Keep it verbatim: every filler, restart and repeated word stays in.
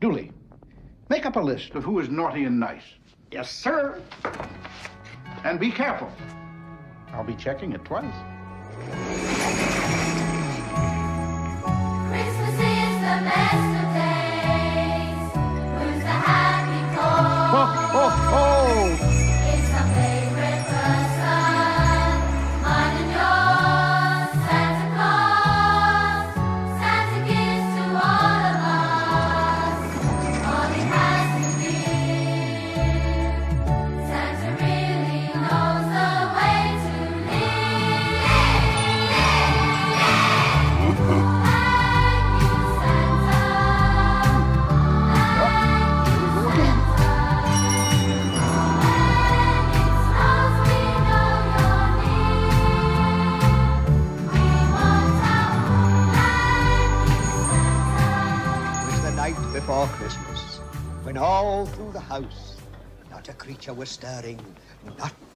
Dooley, make up a list of who is naughty and nice. Yes, sir. And be careful. I'll be checking it twice. Christmas is the best of days. Who's the happy cause? Oh, oh, oh! It's our favorite person. Mine and yours, Santa Claus. Santa gives to all of us all he has to give. Santa really knows the way to live. Thank you, Santa. It was the night before Christmas, when all through the house, not a creature was stirring, not